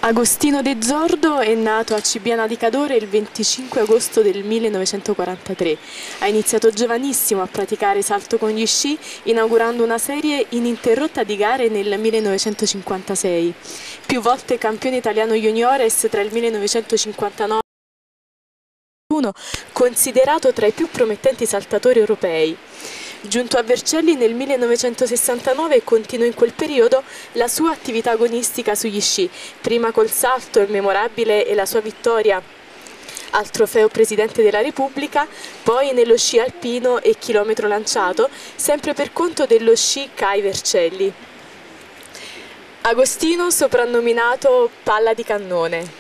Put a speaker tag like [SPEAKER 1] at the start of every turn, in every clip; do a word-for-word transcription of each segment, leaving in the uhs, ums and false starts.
[SPEAKER 1] Agostino De Zordo è nato a Cibiana di Cadore il venticinque agosto del millenovecentoquarantatré. Ha iniziato giovanissimo a praticare salto con gli sci, inaugurando una serie ininterrotta di gare nel millenovecentocinquantasei. Più volte campione italiano juniores tra il millenovecentocinquantanove e il millenovecentocinquantuno, considerato tra i più promettenti saltatori europei. Giunto a Vercelli nel millenovecentosessantanove continuò in quel periodo la sua attività agonistica sugli sci, prima col salto, il memorabile e la sua vittoria al trofeo Presidente della Repubblica, poi nello sci alpino e chilometro lanciato, sempre per conto dello Sci C A I Vercelli. Agostino, soprannominato Palla di Cannone.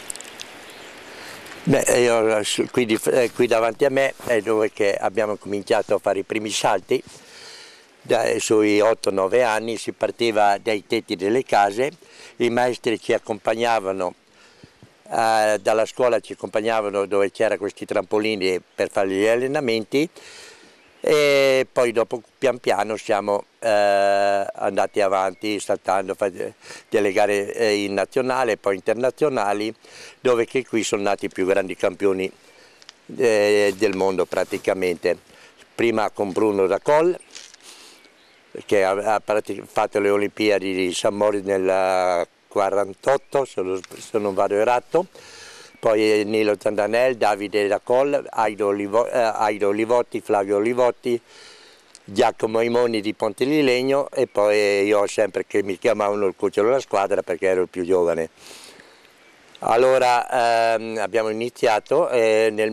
[SPEAKER 2] Beh, io, qui, di, eh, qui davanti a me è dove che abbiamo cominciato a fare i primi salti. Da, sui otto nove anni si partiva dai tetti delle case, i maestri ci accompagnavano, eh, dalla scuola ci accompagnavano dove c'erano questi trampolini per fare gli allenamenti, e poi dopo pian piano siamo eh, andati avanti saltando delle gare eh, in nazionale e poi internazionali, dove che qui sono nati i più grandi campioni eh, del mondo praticamente. Prima con Bruno Dacol, che ha, ha fatto le Olimpiadi di San Moritz nel quarantotto, se non vado errato. Poi Nilo Zandanel, Davide Dacol, Aido, Olivo, eh, Aido Olivotti, Flavio Olivotti, Giacomo Imoni di Pontililegno, e poi io sempre che mi chiamavano il cucciolo della squadra perché ero il più giovane. Allora ehm, abbiamo iniziato e nel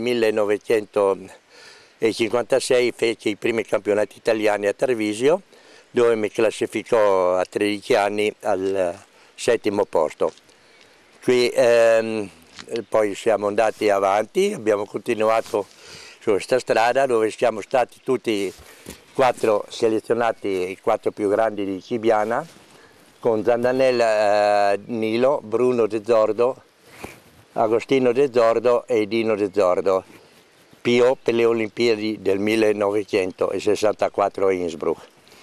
[SPEAKER 2] millenovecentocinquantasei feci i primi campionati italiani a Treviso, dove mi classificò a tredici anni al settimo posto. Qui, ehm, poi siamo andati avanti, abbiamo continuato su questa strada dove siamo stati tutti quattro selezionati, i quattro più grandi di Cibiana, con Zandanel, eh, Nilo, Bruno De Zordo, Agostino De Zordo e Dino De Zordo, Pio per le Olimpiadi del millenovecentosessantaquattro a Innsbruck.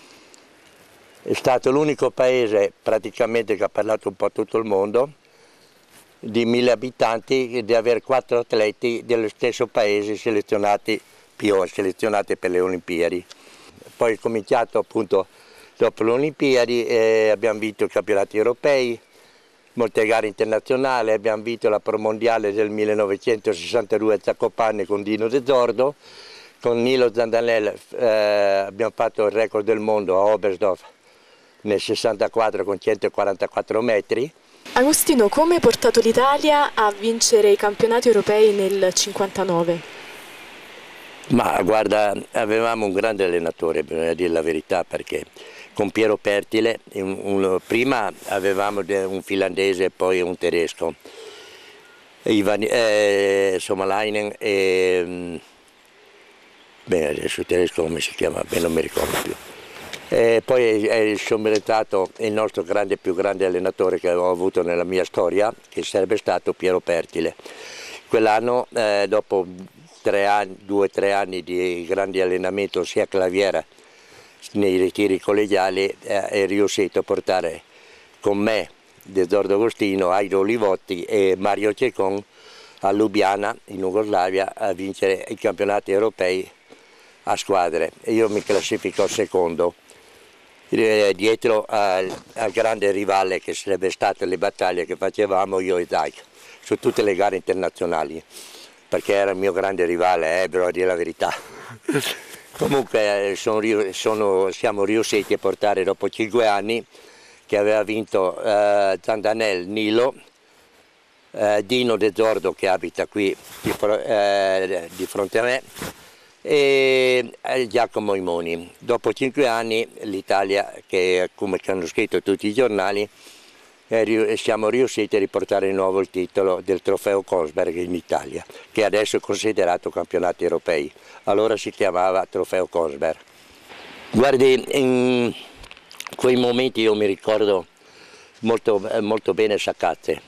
[SPEAKER 2] È stato l'unico paese praticamente che ha parlato un po' tutto il mondo, di mille abitanti, di avere quattro atleti dello stesso paese selezionati, più selezionati per le Olimpiadi. Poi è cominciato appunto dopo le Olimpiadi, eh, abbiamo vinto i campionati europei, molte gare internazionali, abbiamo vinto la Pro Mondiale del millenovecentosessantadue a Zakopane con Dino De Zordo, con Nilo Zandanel eh, abbiamo fatto il record del mondo a Oberstdorf nel sessantaquattro con centoquarantaquattro metri.
[SPEAKER 1] Agostino, come hai portato l'Italia a vincere i campionati europei nel cinquantanove?
[SPEAKER 2] Ma guarda, avevamo un grande allenatore, bisogna dire la verità, perché con Piero Pertile, un, un, prima avevamo un finlandese e poi un tedesco, Ivan, eh, Somalainen e... beh, adesso il tedesco come si chiama? Beh, non mi ricordo più. E poi è subentrato il nostro grande, più grande allenatore che ho avuto nella mia storia, che sarebbe stato Piero Pertile. Quell'anno, eh, dopo tre anni, due o tre anni di grande allenamento sia a Claviera nei ritiri collegiali, eh, è riuscito a portare con me, De Zordo Agostino, Aido Olivotti e Mario Cecon a Lubiana, in Jugoslavia, a vincere i campionati europei a squadre. E io mi classifico secondo, dietro al, al grande rivale che sarebbe stato le battaglie che facevamo io e Zajc su tutte le gare internazionali, perché era il mio grande rivale, eh, però a dire la verità. Comunque sono, sono, siamo riusciti a portare dopo cinque anni, che aveva vinto eh, Zandanel, Nilo, eh, Dino De Zordo che abita qui di, eh, di fronte a me, e Giacomo Imoni. Dopo cinque anni l'Italia, che come hanno scritto tutti i giornali, siamo riusciti a riportare di nuovo il titolo del trofeo Kongsberg in Italia, che adesso è considerato campionati europei, allora si chiamava trofeo Kongsberg. Guardi, in quei momenti io mi ricordo molto, molto bene Sakazze,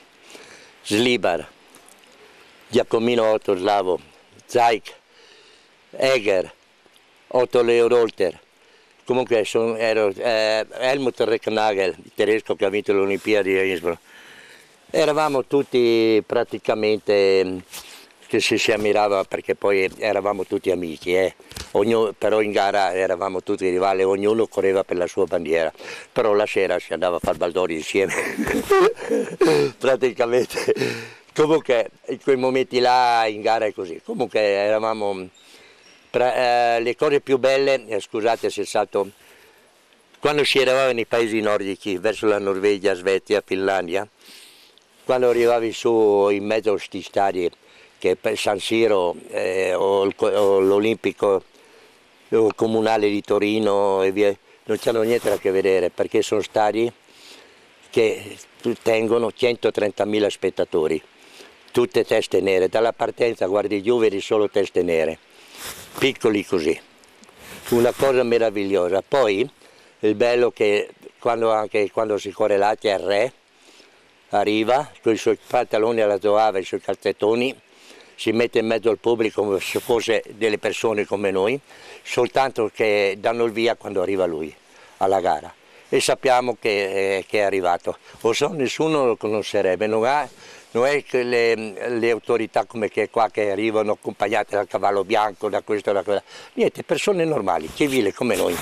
[SPEAKER 2] Slibar, Giacomino Otoslavo, Zajc, Eger, Otto Leorolter, comunque sono, ero, eh, Helmut Recknagel, il tedesco che ha vinto le Olimpiadi a Innsbruck, Eravamo tutti praticamente che si, si ammirava perché poi eravamo tutti amici, eh. Ognuno, però in gara eravamo tutti rivali, ognuno correva per la sua bandiera, però la sera si andava a fare baldori insieme, praticamente. Comunque in quei momenti là in gara è così, comunque eravamo, pra, eh, le cose più belle, eh, scusate se salto, quando si eravamo nei paesi nordici, verso la Norvegia, Svezia, Finlandia, quando arrivavi su in mezzo a questi stadi, che per San Siro eh, o l'Olimpico o il Comunale di Torino e via, non c'hanno niente da che vedere perché sono stadi che tengono centotrentamila spettatori, tutte teste nere, dalla partenza guardi giù vedi solo teste nere, piccoli così, una cosa meravigliosa. Poi il bello che quando, anche quando si corre là c'è il re, arriva con i suoi pantaloni alla zoava e i suoi calzettoni, si mette in mezzo al pubblico come se fosse delle persone come noi, soltanto che danno il via quando arriva lui alla gara e sappiamo che, eh, che è arrivato. O se no nessuno lo conoscerebbe, non, ha, non è che le, le autorità come che qua che arrivano accompagnate dal cavallo bianco, da questo e da quello, niente, persone normali, civili come noi.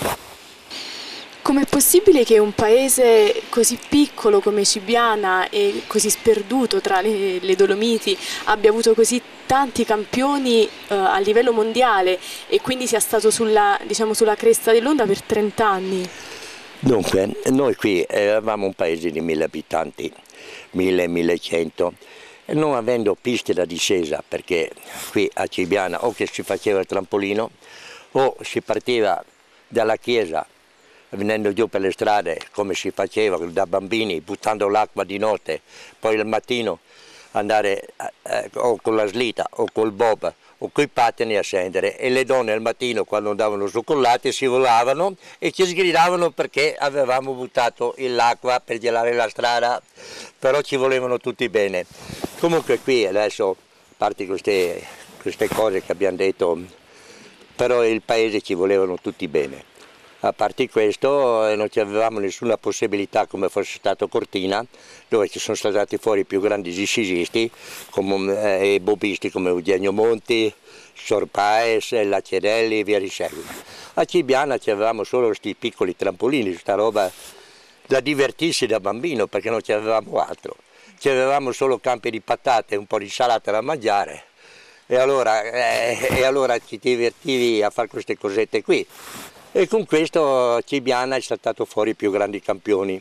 [SPEAKER 1] Com'è possibile che un paese così piccolo come Cibiana e così sperduto tra le, le Dolomiti abbia avuto così tanti campioni eh, a livello mondiale e quindi sia stato sulla, diciamo, sulla cresta dell'onda per trenta anni?
[SPEAKER 2] Dunque, noi qui eravamo un paese di mille abitanti, mille, millecento, e non avendo piste da discesa, perché qui a Cibiana o che si faceva il trampolino o si partiva dalla chiesa venendo giù per le strade come si faceva da bambini, buttando l'acqua di notte, poi al mattino andare eh, o con la slita o col bob o coi pattini a scendere, e le donne al mattino quando andavano su con latte si volavano e ci sgridavano perché avevamo buttato l'acqua per gelare la strada, però ci volevano tutti bene. Comunque qui adesso, a parte queste, queste cose che abbiamo detto, però il paese ci volevano tutti bene. A parte questo non avevamo nessuna possibilità come fosse stato Cortina, dove ci sono stati fuori i più grandi discesisti come, eh, e bobisti come Eugenio Monti, Sorpaes, Lacerelli e via di seguito. A Cibiana avevamo solo questi piccoli trampolini, questa roba da divertirsi da bambino perché non avevamo altro. Avevamo solo campi di patate e un po' di salata da mangiare e allora, eh, e allora ci divertivi a fare queste cosette qui. E con questo Cibiana è stato fuori i più grandi campioni,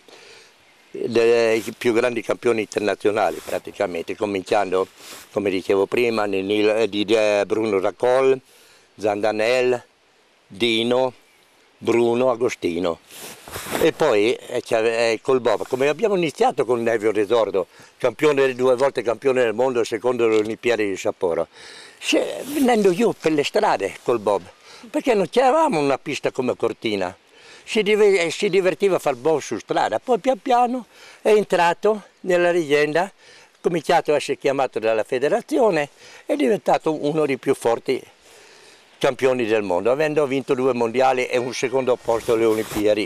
[SPEAKER 2] i più grandi campioni internazionali praticamente, cominciando, come dicevo prima, di Bruno Racol, Zandanel, Dino, Bruno, Agostino. E poi eh, col bob, come abbiamo iniziato con Nevio Resordo, campione due volte campione del mondo secondo le Olimpiadi di Sapporo, venendo giù per le strade col bob. Perché non c'avevamo una pista come Cortina, si, div si divertiva a far bob su strada, poi pian piano è entrato nella leggenda, ha cominciato a essere chiamato dalla federazione e è diventato uno dei più forti campioni del mondo, avendo vinto due mondiali e un secondo posto alle Olimpiadi.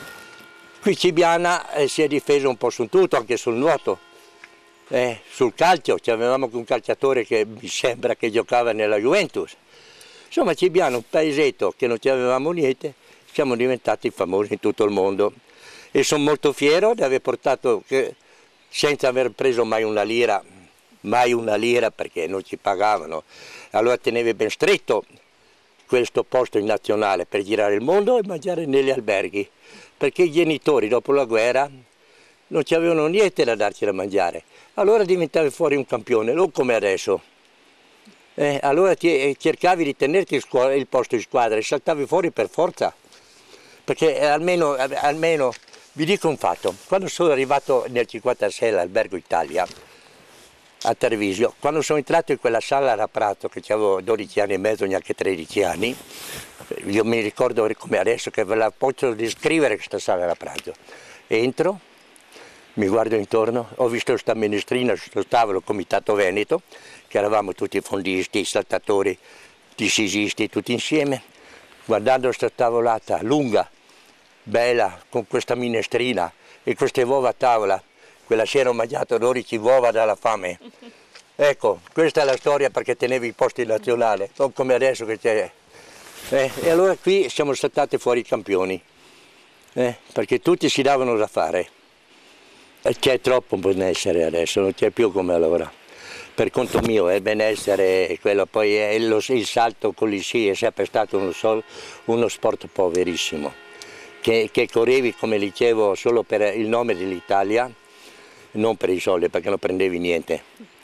[SPEAKER 2] Qui Cibiana eh, si è difeso un po' su tutto, anche sul nuoto, eh, sul calcio, avevamo un calciatore che mi sembra che giocava nella Juventus. Insomma, Cibiana, un paesetto che non avevamo niente, siamo diventati famosi in tutto il mondo e sono molto fiero di aver portato, che, senza aver preso mai una lira, mai una lira perché non ci pagavano, allora tenevi ben stretto questo posto in nazionale per girare il mondo e mangiare negli alberghi, perché i genitori dopo la guerra non ci avevano niente da darci da mangiare, allora diventavi fuori un campione, non come adesso. Eh, allora ti, cercavi di tenerti il, il posto in squadra e saltavi fuori per forza, perché almeno, almeno vi dico un fatto, quando sono arrivato nel cinquantasei all'Albergo Italia a Treviso, quando sono entrato in quella sala da pranzo che avevo dodici anni e mezzo, neanche tredici anni, io mi ricordo come adesso che ve la posso descrivere questa sala da pranzo, entro, mi guardo intorno, ho visto questa minestrina su questo tavolo Comitato Veneto, che eravamo tutti fondisti, saltatori, discesisti, tutti insieme, guardando questa tavolata lunga, bella, con questa minestrina e queste uova a tavola, quella sera ho mangiato dodici uova dalla fame. Ecco, questa è la storia perché tenevi i posti nazionali, non come adesso che c'è. Eh, e allora qui siamo stati fuori campioni, eh, perché tutti si davano da fare. C'è troppo benessere adesso, non c'è più come allora. Per conto mio è benessere, quello, poi è lo, il salto con gli sci è sempre stato uno, sol, uno sport poverissimo, che, che correvi, come dicevo, solo per il nome dell'Italia, non per i soldi, perché non prendevi niente.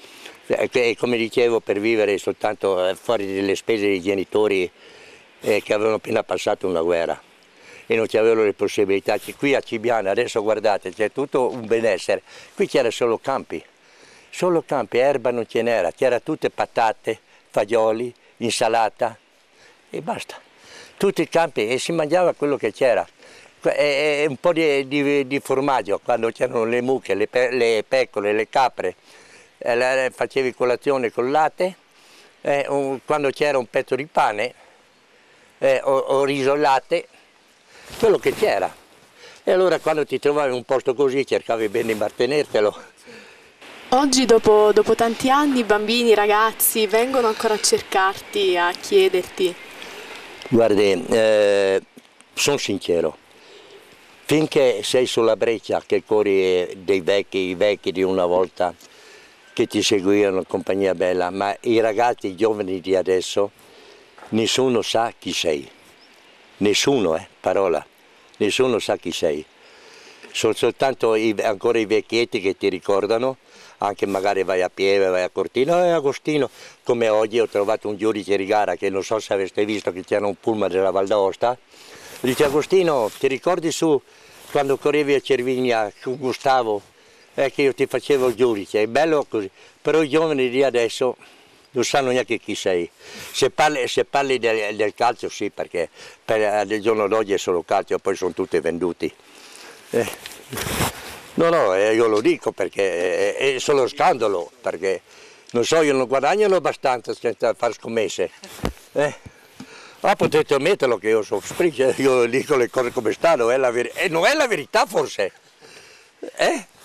[SPEAKER 2] E come dicevo, per vivere soltanto fuori delle spese dei genitori eh, che avevano appena passato una guerra e non avevano le possibilità. Qui a Cibiana, adesso guardate, c'è tutto un benessere, qui c'era solo campi. Solo campi, erba non ce n'era, c'era tutte patate, fagioli, insalata e basta. Tutti i campi e si mangiava quello che c'era. E, e un po' di, di, di formaggio, quando c'erano le mucche, le, pe, le pecore, le capre, eh, facevi colazione col latte, eh, un, quando c'era un pezzo di pane, eh, o, o riso e latte, quello che c'era. E allora quando ti trovavi in un posto così cercavi bene di mantenertelo.
[SPEAKER 1] Oggi, dopo, dopo tanti anni, i bambini, i ragazzi vengono ancora a cercarti, a chiederti?
[SPEAKER 2] Guardi, eh, sono sincero, finché sei sulla breccia che corri dei vecchi, i vecchi di una volta che ti seguivano, compagnia bella, ma i ragazzi, i giovani di adesso, nessuno sa chi sei. Nessuno, eh, parola, nessuno sa chi sei. Sono soltanto i, ancora i vecchietti che ti ricordano, anche magari vai a Pieve, vai a Cortina, e Agostino, come oggi ho trovato un giudice di gara che non so se aveste visto che c'era un pullman della Val d'Aosta, dice: Agostino, ti ricordi su quando correvi a Cervinia con Gustavo, eh, che io ti facevo il giudice, è bello così, però i giovani di adesso non sanno neanche chi sei. Se parli, se parli del, del calcio sì, perché per il giorno d'oggi è solo calcio, poi sono tutti venduti. Eh. No, no, eh, io lo dico perché è, è solo scandalo, perché non so, io non guadagnano abbastanza senza fare scommesse. Eh. Ah, potete ammetterlo che io sono sprice, io dico le cose come stanno, è la e non è la verità forse. Eh?